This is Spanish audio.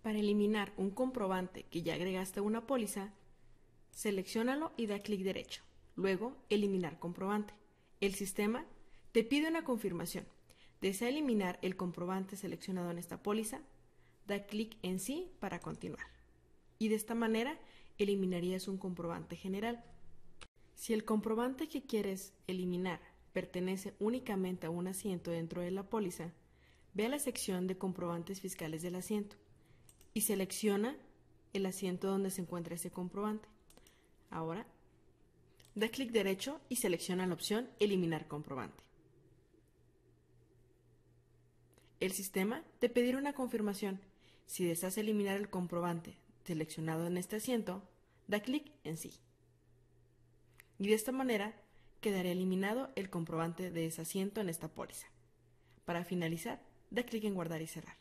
Para eliminar un comprobante que ya agregaste a una póliza, selecciónalo y da clic derecho. Luego, eliminar comprobante. El sistema te pide una confirmación. ¿Desea eliminar el comprobante seleccionado en esta póliza? Da clic en sí para continuar. Y de esta manera eliminarías un comprobante general. Si el comprobante que quieres eliminar pertenece únicamente a un asiento dentro de la póliza, ve a la sección de comprobantes fiscales del asiento y selecciona el asiento donde se encuentra ese comprobante. Ahora, da clic derecho y selecciona la opción Eliminar comprobante. El sistema te pedirá una confirmación. Si deseas eliminar el comprobante seleccionado en este asiento, da clic en sí. Y de esta manera quedará eliminado el comprobante de ese asiento en esta póliza. Para finalizar, da clic en Guardar y cerrar.